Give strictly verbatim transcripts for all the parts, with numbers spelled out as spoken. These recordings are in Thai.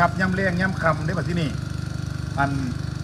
ครับย่ำเลี้ยงย่ำคำได้แบบที่นี่อัน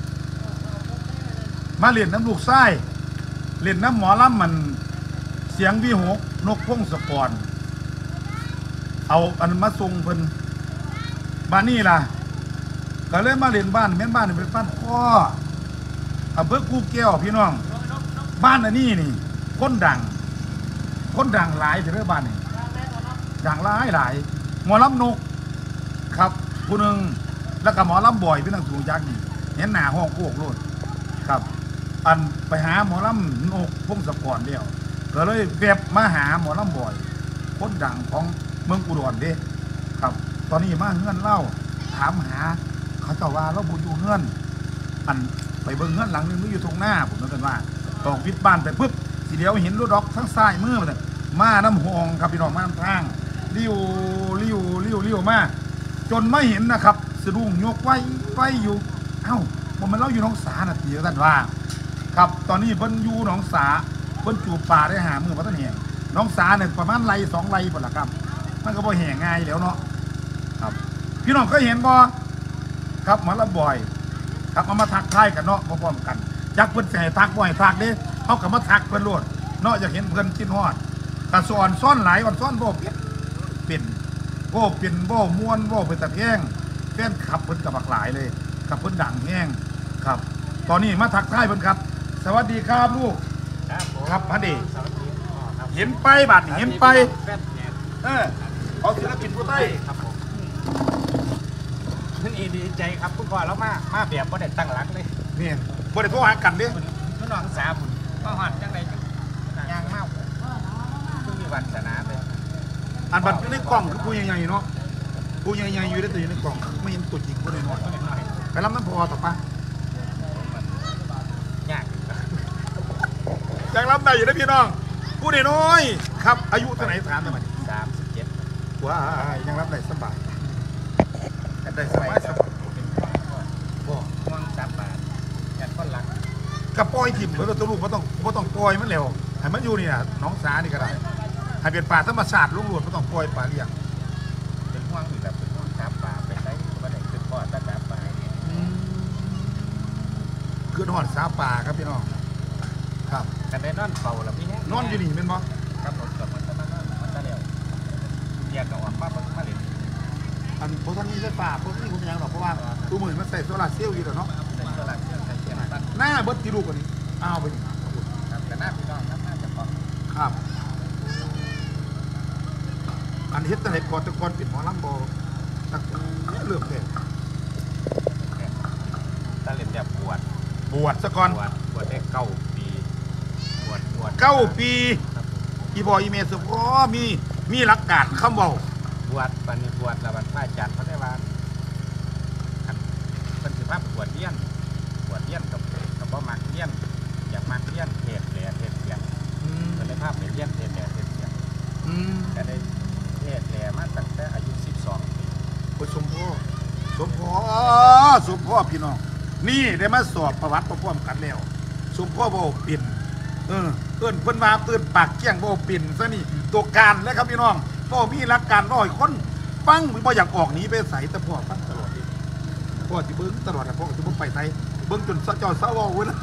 มาเรียนน้ำลูกไส้เรียนน้ำหมอลำมันเสียงวิหกนกพงศกรเอาอันมาทรงเพิ่นบ้านนี่ล่ะก็เลยมาเรียนบ้านแม่นบ้านนี่เป็นบ้านพ่ออำเภอกูแก้วพี่น้องบ้านอันนี้นี่คนดังคนดังหลายเรื่องบ้านนี่ดังหลายหลายหมอลำนกครับผู้หนึ่งแล้วก็หมอลำบ่อยพี่น้องถูกยักษ์นี่เห็นหน้าห้องโอ้โหครับอันไปหาหมอลำนกพงศกรเดียวก็เลยเว็บมาหาหมอลำบ่อยคนดังของเมืองอุดรเด้ครับตอนนี้มาเงื่อนเล่าถามหาเขาเจ้าว่าเราบุญอยู่เงื่อนอันไปเบิ่งเงื่อนหลังนึงไม่อยู่ตรงหน้าผมนึกกันว่าตอกวิทย์บ้านไปปุ๊บทีเดียวเห็นรถดอกทั้งซ้ายมือมาเลยมาน้ำหองครับพี่น้องมาน้ำทางเลี้ยวเลี้ยวเลี้ยวเลี้ยวมาจนไม่เห็นนะครับสะดุ้งยกไว้ไว้อยู่เอ้ามันเล่าอยู่น้องสาน่ะตีกันว่าครับตอนนี้เพิ่นอยู่น้องสาเพิ่นจูบป่าได้หามือมาตั้งแห่งน้องสาเนี่ยประมาณไรสองไรหมดละครับมันก็บ่แห่ง่ายแล้วเนาะครับพี่น้องก็เห็นบ่ครับหมอลำบ่อยครับมามาทักทายกันเนาะพร้อมๆกันยักเพิ่นใส่ทักบ่อยทักเด้เขากับมาทักเพิ่นโลดเนาะอยากเห็นเพิ่นกินฮอดกระสอนซ่อนหลายวันซ่อนบ่เป็นเป็นบ่เป็นบ่ม้วนบ่เป็นตะแพงแฟนขับเพิ่นกับบักหลายเลยกับเพิ่นดังแห้งครับตอนนี้มาทักทายเพิ่นครับสวัสดีครับลูกครับพระเดชเห็นไปบัดเห็นไปเออเอาศิลปินผู้ใต้ครับผมนั่นเองดีใจครับคุณพ่อแล้วมามาแบบบ่ได้ตั้งหลักเลยนี่บ่ได้โทรหากันเด้คุณน้องสาบุญมาหอดจังไดจังยางเมาเพิ่งมีวันศาสนาเลยอันบัดในกล่องคือผู้ใหญ่ๆเนาะผู้ใหญ่ๆอยู่ได้แต่อยู่ในกล่องไม่เห็นตัวจริงผู้ใดน้อยไปรับน้ำพอต่อปะยากยังรับได้อยู่นะพี่น้องผู้ใดน้อยครับอายุเท่าไหร่ถามทำไมสามสิบเจ็ดว้ายังรับได้สบายได้สบายสบายบ่ม่วงสามบาทยัดก้อนหลังกับปล่อยถิ่มเหมือนกับตัวลูกไม่ต้องไม่ต้องปล่อยมันเร็วให้มันอยู่นี่นะน้องสานี่ก็ได้ให้เป็นป่าธรรมชาติลุ่งหลวงไม่ต้องปล่อยป่าเลี้ยงเป็นม่วงอยู่แบบเป็นม่วงสามบาทเป็นได้ก็ได้คือพ่อตาสามบาทคือนอนสาป่าครับพี่น้องครับกันได้นอนเป่าแล้วพี่นอนอยู่นี่เป็นบ่ครับผมกับมันจะมานอนมันจะเร็วแยกกับว่าป้ามาเล่นอันพวกท่านนี้ใช่ป่าพวกนี้ผมยังหรอกเพราะว่าตัวมือมันใส่โซลาเซลล์อยู่แล้วเนาะหน้าเบิร์ตที่ลูกกว่านี้อ้าวไปครับแต่หน้าพี่น้องหน้าจะพอครับอันเฮ็ดตั้งแต่ก่อนตะกอนปิดหมอลำบอตักเลือกเพลงตาเล่นแบบบวชบวชสะก่อนบวชบวชได้เก้าปีบวชบวชเก้าปีอีบอยอีเมสพอมีมีหลักการคำบอกบวชปันนี้บวชแล้ววันพระอาจารย์เขาได้ว่าเป็นสิภาพบวชเลี้ยนบวชเลี้ยนกับกับพ่อมักเลี้ยนอยากมักเลี้ยนเทศแหล่เทศเสียงก็ได้ภาพเป็นเลี้ยนเทศแหล่เทศเสียงก็ได้เทศแหล่มาตั้งแต่อายุสิบสองปีคุณสมพ่อสมพ่อสมพ่อพี่น้องนี่ได้มาสอบประวัติพร้อมกันแล้วสมพ่อบอกปิ่นเออเอิ้นเพิ่นมาเอิ้นปากเกี้ยงบอกปิ่นซะนี่ตัวการแล้วครับพี่น้องก็มีหลักการร้อยคนฟังบ่อยากออกหนีไปใส่แต่พ่อฟังตลอดดิพ่อสิเบิ้งตลอดนะพ่อสิบ่ไปไสเบิ้งจนเจ้าเศร้าเว้ยนะ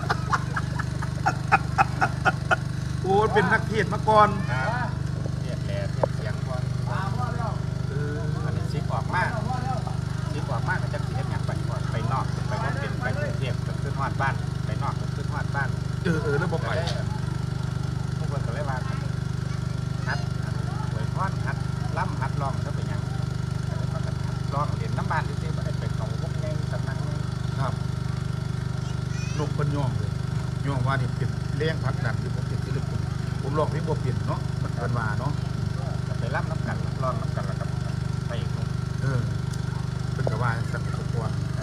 โอ้เป็นนักเทศมาก่อนเทศแหล่เทศเสียงก่อนเอออันนี้ซิปออกมากซิปออกมากก็จะสิเฮ็ดหยังไปก่อนไปนอกไปบ่เป็นไปกรุงเทพก็ขึ้นฮอดบ้านไปนอกก็ขึ้นฮอดบ้านเออเออแล้วบ่ไปพวกเพิ่นก็เลยว่าฮัดอวยพรฮัดล้ำฮัดร้องก็เป็นหยังร้องเรียนน้ำบ้านซื่อๆบ่ได้ไปเข้าวงใหญ่สำนักนึงครับลูกเพิ่นยอมเลยยอมว่านี่เป็นแรงผลักดันที่ผมเป็นศิลปินผมร้องเพลงบ่เปลี่ยนเนาะมันเป็นว่าเนาะไปรับน้ำกันร้องน้ำกันแล้วก็ไปอีกนู่นเออเป็นกว่าสัมผัสตัว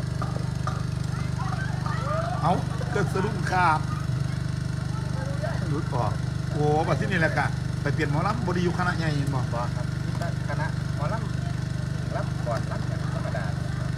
เอาเกิดสรุปครับหลุดออกโอ้บัดที่นี่แหละกะไปเปลี่ยนหมอลำบดีอยู่คณะใหญ่บ่บ่ครับคณะหมอลำลำก่อนลำอย่างธรรมดา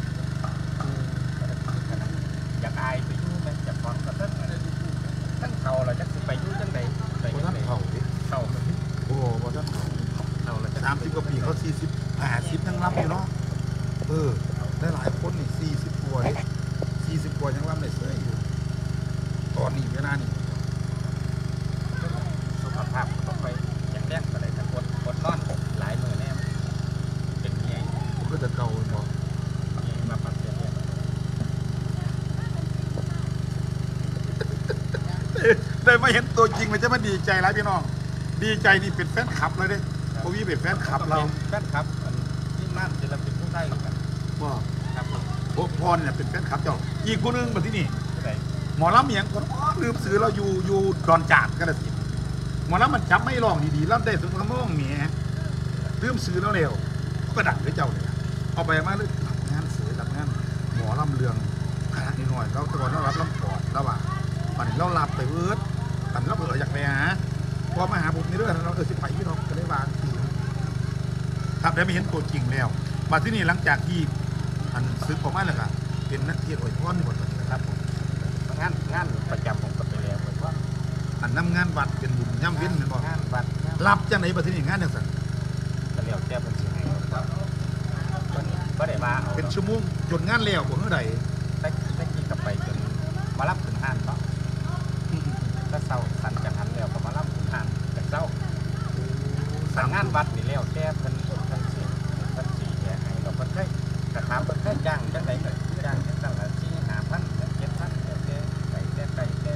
อยากอายไปอยู่ไหมอยากฟังก็ตั้งตั้งเข่าเราจะไปอยู่จังใดไปบ่ทันเข่าดิเข่าโอ้บ่ทันเข่าเข่าเราจะสามสิบกว่าปีเขาสี่สิบห้าสิบทั้งลำอยู่เนาะเออได้หลายคนนี่สี่สิบกว่าสี่สิบกว่ายังรับได้เสยอยู่ตอนนี้เวลานี่สุขภาพก็ไปอย่างแรกก็เลยแต่กดกดนอนหลายมือแน่เป็นเงี้ยผมก็จะเก่าเนาะเงี้ยมาปักเสียเนี่ยได้มาเห็นตัวจริงมันจะมาดีใจแล้วพี่น้องดีใจนี่เป็นแฟนคลับเลยเด้พวกพี่เป็นแฟนคลับเราแฟนคลับที่นั่นศิลปินผู้ได้กันว่าครับผมพวกพรเนี่ยเป็นแฟนคลับเจ้าอีกคนนึงมาที่นี่ผู้ใดหมอลำเมียงคนอ๋อลืมซื้อเราอยู่อยู่ดอนจาดกันละสิหมอลำมันจับไม่ลองดีๆลำได้สุดกระม่องเมียลืมซื้อแล้วเร็วก็ดังด้วยเจ้าเลยนะเอาไปมาเลยรับงานเสือรับงานหมอลำเรืองขนาดนิดหน่อยเราแตะกอนเรารับลำปอดแล้วว่าปันเรารับไปเวิร์ดปันเราเบื่ออยากไปหาพอมาหาผมในเรื่องเราเออสิไปพี่น้องก็ได้วางทีครับได้ไม่เห็นตัวจริงแล้วมาที่นี่หลังจากที่อันซื้อของมาแล้วก็เป็นนักเที่ยวอวยพรหมดเลยนะครับผมงานงานประจำผมก็ไปแล้วผมว่าอันนำงานวัดเป็นบุญย่ำเว้นเป็นบ่งานวัดงานรับจังไหนมาที่นี่งานจังสันก็เรียกแก้เป็นสิ่งไหนครับก็ได้มาเอาเป็นชั่วโมงจนงานแล้วบ่เมื่อใดได้ได้กี่กับไปจนมารับถึงห้านเนาะก็เศร้าสันจากหันแล้วก็มารับถึงห้านจากเศร้าสั่งงานวัดนี่แล้วแก้เป็นเป็นสิ่งเป็นสี่แก่ให้เราเพิ่นเคยกระทำเพิ่นเคยจ้างจังไหนก็จ้างจังตั้งละสี่ห้าพันเจ็ดพันแก่ไก่แก่ไก่แก่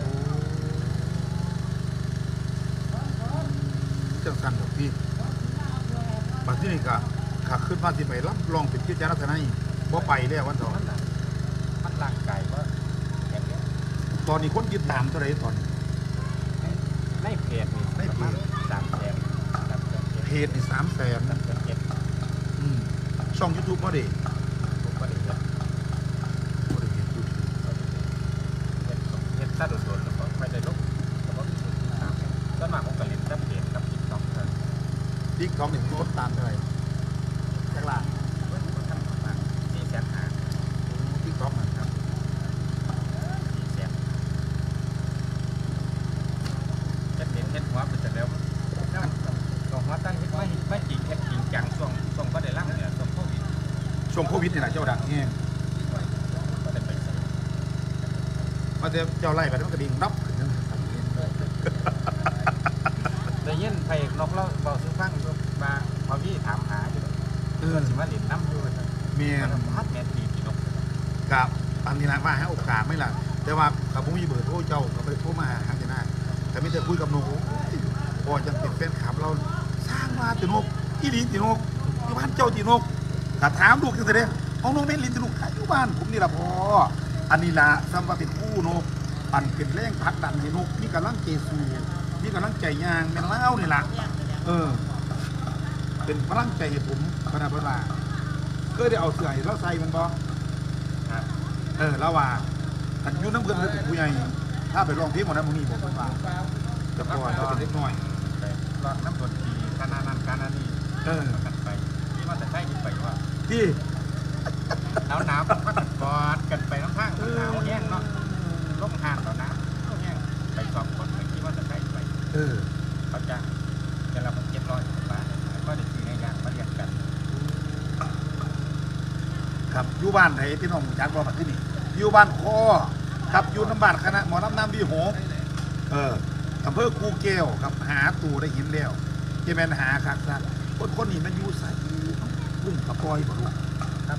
จังสันดอกพี่มาที่นี่ก็ขาขึ้นมาที่ไปรับรองเป็นเจ้าจ้าลักษณะนี้บ่ไปแล้ววันต่อมันน่ะมันร่างกายว่าอย่างนี้ตอนนี้คนติดตามเท่าไหร่ตอนนี้ในเพจนี่ประมาณสามแสนสามแสนเพจนี่สามแสนสามแสนเจ็ดช่องยูทูบมาดิผมก็ได้เห็นบ่ได้เห็น YouTube เห็นเห็นซะโดนๆแล้วก็ไม่ได้ลบแล้วก็มีคนติดตามส่วนมากผมก็เล่นกับเพจกับติ๊กต็อกเท่านั้นติ๊กต็อกนี่คนตามเท่าไหร่จักล้านคนทำประมาณสี่แสนห้าติ๊กต็อกนะครับสี่แสนเฮ็ดเห็นเฮ็ดหัวไปเสร็จแล้วแล้วก็หัวตั้งเฮ็ดไม่ไม่จริงเฮ็ดจริงจังช่วงช่วงก็ได้ร่างเนี่ยช่วงโควิดช่วงโควิดนี่แหละเจ้าดังแห้งก็ได้ไปใส่มาเจอเจ้าไล่ไปแล้วมันก็ดิ่งดับขึ้นนั่นนะครับได้ยินพระเอกนกแล้วเบาซื้อฟังอยู่มาพอพี่ถามหาอยู่เอเพื่ออนสิมาเล่นน้ำอยู่นะเมียมันพัดแมนตีกี่นกกับอันนี้ละว่าให้โอกาสไม่ล่ะแต่ว่าขับผมมีเบอร์โทรเจ้าก็ไปโทรมาหาครั้งที่หน้าแต่ไม่ได้คุยกับนกพอจังเป็นแฟนคลับเราสร้างมาตินกอีหลีตินกที่บ้านเจ้าตินกถ้าถามลูกจังสิเด้เอานกเป็นลินตินกขายอยู่บ้านผมนี่ละพออันนี้ละซ้ำว่าเป็นคู่นกอันเป็นแรงพักดันให้นกมีกำลังใจสู้มีกำลังใจยางเป็นเล่านี่ละเออ เป็นพลังใจให้ผมพนาพนาเคยได้เอาเสื้อให้เราใส่มันบ่ครับเออแล้วว่าอันอยุ่น้ำเพื่อนเป็นผู้ใหญ่ถ้าไปร้องเพลงหมดนั้นมึงนี่บอกเพิ่นว่าแต่ก่อนเราเป็นเล็กน้อยไปลองน้ำดนตรีคณะนั้นคณะนี้เออกันไปที่ว่าแต่ใช่ที่ไปว่าที่หนาวหนาวก็กันกอดกันไปน้ำข้างหนาวแห้งเนาะลงห่างต่อน้ำแห้งไปสองคนไปที่ว่าจะใช่ไปเออเขาจ้างเดี๋ยวเราเก็บร้อยบาทก็ได้ซื้อในยางมาเรียนกันครับอยู่บ้านไหนพี่น้องจักบ่มาที่นี่อยู่บ้านคอครับอยู่น้ำบ้านคณะหมอน้ำน้ำดีโหเอออำเภอคูเกลครับหาตู่ได้ยินแล้วที่แม่นหาคักซักคนคนนี้มันอยู่ใส่ลุ่มกระปอยบ่ลูกครับ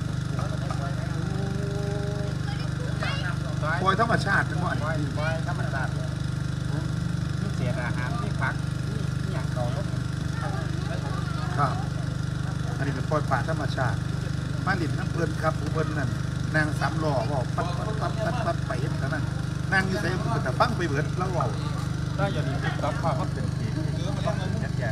ซอยปอยธรรมชาติจังหวะซอยซอยธรรมชาติที่เสียอาหารที่พักที่อย่างเก่าแล้วครับอันนี้เป็นปอยป่าธรรมชาติมาหลินน้ำเพลินครับผู้เพลินนั่นนางสามหล่อบอกปัดปัดปัดปัดปัดไปเห็นกันนั่นนางอยู่ใส่แต่ฟังไปเบิดแล้วเว่าก็อย่าลืมติดต่อพ่อเขาเป็นทีมเยอะมันต้องเงินแก่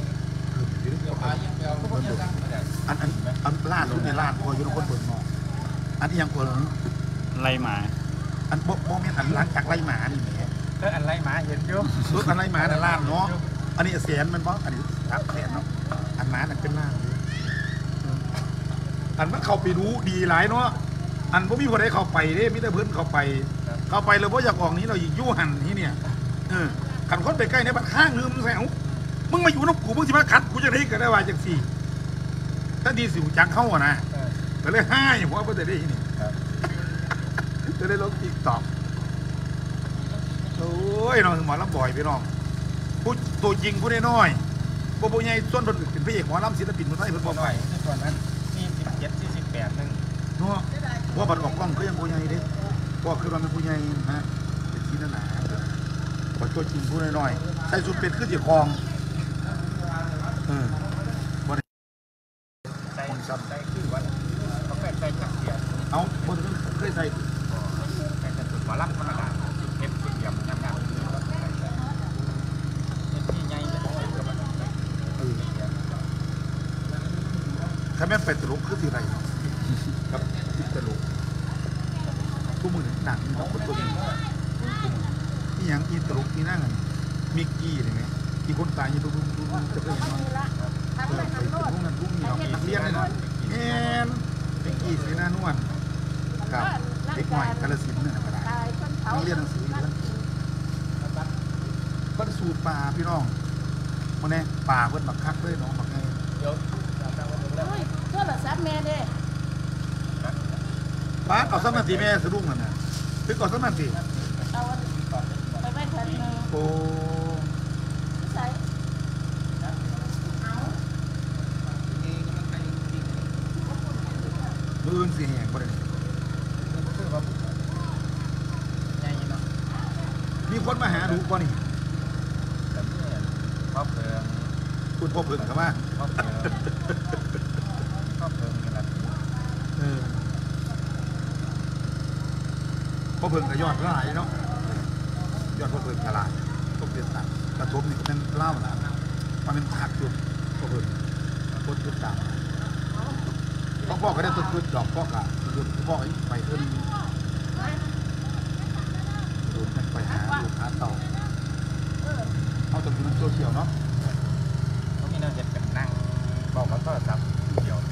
อันอันอันล้านลูกในล้านพออยู่ในคนเปิดมองอันนี้ยังเปิดไรหมาอันโบโบเมียนอันหลังจากไล่หมานี่แหมเอออันไรหมาเห็นอยู่รถอันไล่หมาน่ะล้านเนาะอันนี้เสียนมันบ่อันนี้ครับแสนเนาะอันหมานั่นเป็นล้านเลยอันมันเข้าไปดูดีหลายเนาะอันพวกมีคนใดเข้าไปเด้มีแต่เพิ่นเข้าไป เข้าไปเลยเพราะอยากออกนี้เราอยู่ยู่หันนี่เนี่ยเออขันคนไปใกล้ในบ้านข้างนึงมึงแซวมึงมาอยู่น้ำกูมึงสิมาขัดกูจะได้ก็ได้ว่าจังสี่ถ้าดีสิวจังเข้าอะนะเออเก็เลยให้หัวเพื่อจะได้นี่ครับจะได้ลงติ๊กต็อกโอ้ยน้องหมอลำบ่อยพี่น้องผู้ตัวจริงผู้น้อยๆบ่บ่ใหญ่ส่วนเป็นพระเอกหมอลำศิลปินคนไทยเพิ่นบ่บอกไหวไว้ที่ตอนนั้นนี่สิบเจ็ดสี่สิบแปดนึงเนาะว่าบัดออกกล้องก็ยังผู้ใหญ่เด้ก็คือว่าเป็นผู้ใหญ่ฮะเป็นที่หนาๆบัดตัวจริงผู้น้อยๆใส่สุดเป็ดคือสิคลองเออบ่ได้ใจใจคือว่าเขาแค่ใจจักเสียเอาบ่ได้เคยใส่แต่จะสุดหมอลำธรรมดาเห็นสุดเดียมยำยำเห็นที่ใหญ่จะเป็นกับมันเออถ้าแม่นเป็ดตลกคือสิไรเนาะครับติดตลกทุกมือหนังมีคนตัวนี้ที่ยังอีตลกที่นั่งมิกกี้เห็นไหมที่คนตายอยู่ดูดูดูจะเคยเห็นมั้ยเออไปทุกนั้นทุกนี้เราเลี้ยงเลยนะแอนมิกกี้สีหน้านวลกับเด็กหน่อยกาลสินธุ์นี่ธรรมดาต้องเรียนหนังสือเพื่อนก็สูตรป่าพี่น้องมันเนี่ยป่าเพื่อนบักคักเลยน้องบักไงเดี๋ยวเราจะมาดูแล้วโทรศัพท์แม่เด้ป้าเอาสมาธิแม่สะดุ้งนั่นน่ะถึงเอาสมาธิเอาไปไว้เถิดมือโอ้ใส่เอามืออื่นสีแหงบ่ได้คือว่าใหญ่เนาะมีคนมาหาดูก่อนนี่แต่เนี่ยพ่อเพิงคุณพ่อเพิ่งเข้ามาพ่อเพิงพ่อเพิงกันละเออพ่อเพิ่งก็ยอดหลายเนาะยอดพ่อเพิ่งก็หลายต้องเรียนตามกระทบนี่ก็เป็นเล่าหลานมันเป็นผักอยู่พ่อเพิ่งคนติดตามต้องพ่อก็ได้ตัวคือดอกพ่อกะหยุดพ่อไอ้ไปเพิ่นโดนไปหาลูกค้าเต่าเอาจากที่มันโซเชียลเนาะเขามีแนวเห็ดกันนั่งบอกว่าโทรศัพท์เดียว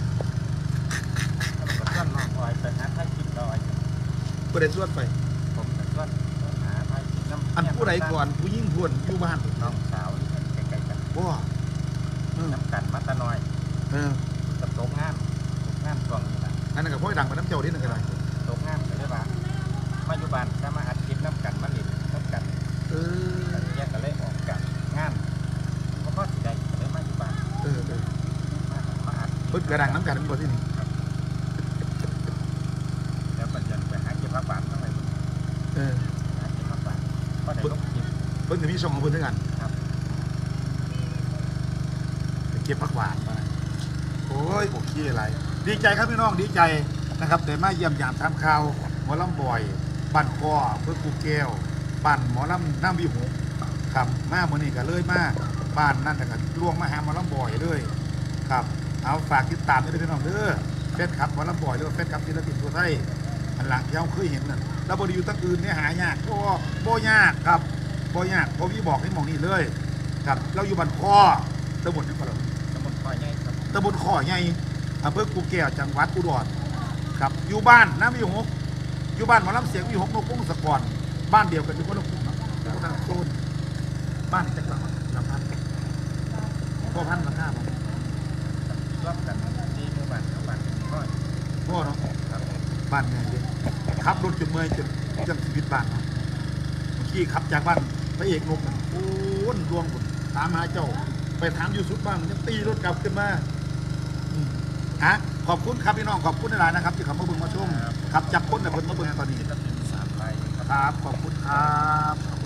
แล้วก็ส่วนน้องออยไปหาถ่ายคลิปลอยก็ได้ส่วนไปผมก็ส่วนหาถ่ายคลิปน้ำอันผู้ใดก่อนผู้ยิ่งพวนอยู่บ้านน้องสาวที่ใกล้ๆกันว้าเออน้ำกันมาตะน้อยเออกับโต๊ะงานโต๊ะงานช่วงนี้นะอันนั้นก็พ่อยดังไปน้ำเจ้านิดนึงก็ได้โต๊ะงานเลยได้ปะมาอยู่บ้านจะมาอัดคลิปน้ำกันมาหลินน้ำกันเออแยกกันเลยออกกันงานเพราะก็สิได้ก็เลยมาอยู่บ้านเออเออมามาอัดเพิ่นกระดังน้ำกันทั้งหมดที่นี่แล้วปัจจุบันไปหาเก็บผักหวานทั้งหลายเออหาเก็บผักหวานก็ได้ลงคลิปเพิ่นจะมีช่องของเพิ่นด้วยกันครับไปเก็บผักหวานมาโอ้ยโอเคอะไรดีใจครับพี่น้องดีใจนะครับแต่มาเยี่ยมยามทำข่าวหมอลำบ่อยบ้านก้อเพื่อกูแก้วบ้านหมอลำน้ำวิหกครับมาเมื่อนี้ก็เลยมาบ้านนั่นแต่กันล่วงมาหาหมอลำบ่อยเลยครับเอาฝากติดตามด้วยพี่น้องเด้อเฟซครับหมอลำบ่อยหรือว่าเฟซครับศิลปินตัวไทยอันหลังที่เราเคยเห็นนั่นแล้วบริยูตั้งอื่นเนี่ยหายากก็บ่ยากครับบ่ยากเพราะพี่บอกให้หมองนี่เลยครับเราอยู่บ้านก้อตำบลนี่ก็เราตำบลคอยใหญ่ครับตำบลข้อใหญ่อำเภอกูแก้วจังหวัดอุดรครับอยู่บ้านน้ำวิหกอยู่บ้านหมอลำเสียงวิหกนกพงศกรบ้านเดียวกันอยู่คนละกลุ่มคนละโซนบ้านจักรวรรดิลำพันพ่อพันธุ์ลำห้าบ่รอบกันที่หมู่บ้านหมู่บ้านก็พ่อเนาะครับบ้านเนี่ยเด้ขับรถจนเมื่อยจนจนชีวิตบ้านเนาะเมื่อกี้ขับจากบ้านพระเอกนกนั่นโอ้นดวงบุญถามหาเจ้าไปถามอยู่สุดบ้านยังตีรถกลับขึ้นมาอืมฮะขอบคุณครับพี่น้องขอบคุณหลายๆนะครับที่ขับมาเบิ่งมาชมครับจับคนแต่คนมาเบิ่งตอนนี้ศิลปินสามใบครับครับขอบคุณครับ